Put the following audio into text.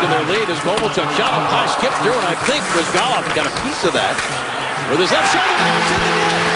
to their lead as Kovalchuk shot up high, skipped through, and I think Rizgalov got a piece of that with his left shoulder. It's in the net.